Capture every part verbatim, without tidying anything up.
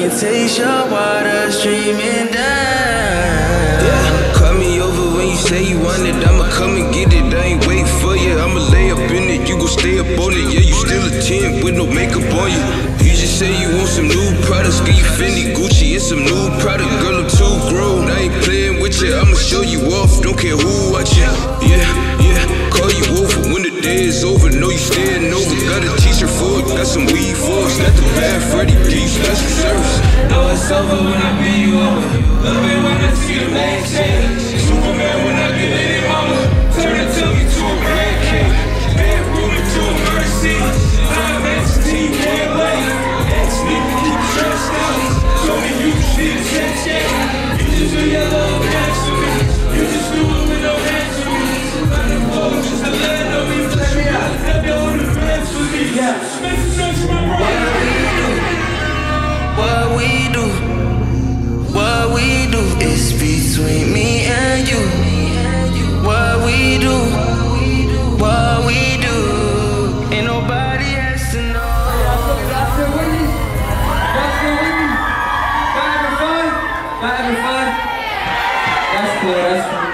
can taste your water streaming down. Yeah, call me over when you say you want it. I'ma come and get it. I ain't wait for you. I'ma lay up in it. You gon' stay up on it. Yeah, you still a ten with no makeup on you. You just say you want some new products. Get you Fendi, Gucci, and some new product. Girl, I'm too grown. I ain't playing with you. I'ma show you off. Don't care who watching. Yeah, yeah. Call you over when the day is over. Know you staying over. Got a t-shirt for it. Got some weed for us. Got the bad Freddie P special service. Know it's over when I beat you over. Love it when I see the main change. Superman when I get lit in mama. Turn it to me to a grand king. Bedroom into a mercy. I'm X T, can't lay. X need to keep stressed out. Show me you shit, shit, shit. You just do your love hands to me. You just do it with no hands to me. I'm the ball, just a land on me. Let me out. Have your own friends with me. Yeah. Make some sense for my brother. What we do, what we do is between me and you. What we do, what we do, ain't nobody has to know. Y'all still with me? Y'all still with me? Y'all having fun? Y'all having fun? That's cool, that's cool.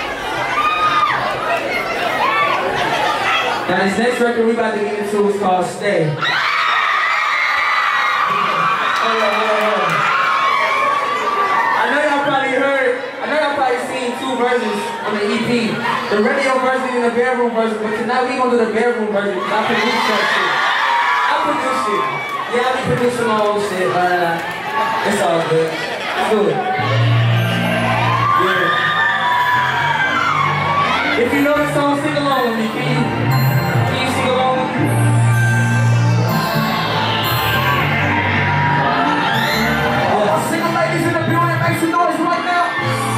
Now this next record we about to get into is called Stay. Versions on the E P. The radio version and the bedroom version, but tonight we gonna do the bedroom version because I produced that shit. I produced it. Yeah, I be producing my own shit, but uh, it's all good. Let's do it. Yeah. If you know the song, sing along with me. Can you, can you sing along with me? Oh, single ladies in the building, make some noise right now.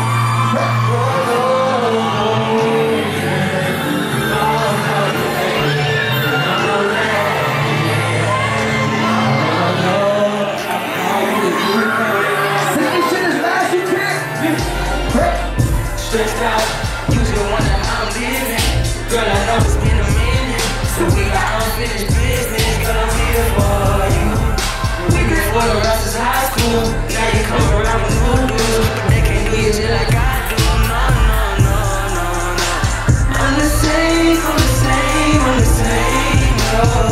Stressed out, usually wonder how I'm living. Girl, I know it's been a minute, so we got unfinished business. Girl, I'm here for you. We been for the rest of high school. Now you come around with new dudes. They can't do you just like I do. No, no, no, no, no. I'm the same, I'm the same, I'm the same. Oh.